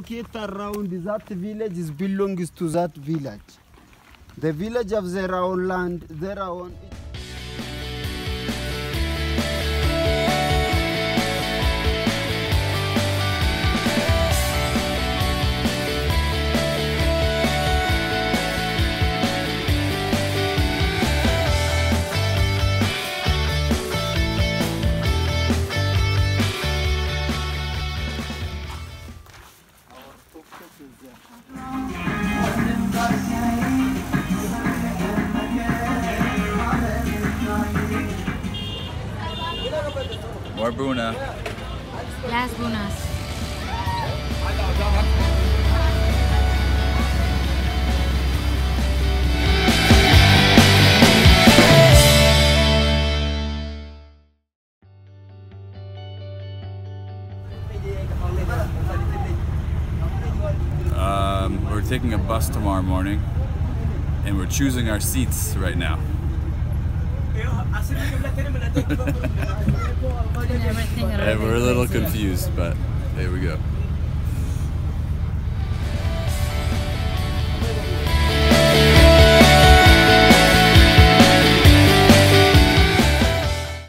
located around that village is belongs to that village. The village have their own land, their own. More Buna. Yes, Bunas. We're taking a bus tomorrow morning, and we're choosing our seats right now. And we're a little confused, but there we go.